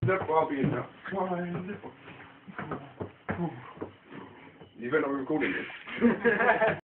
Step, I'll be in now. You better not record it.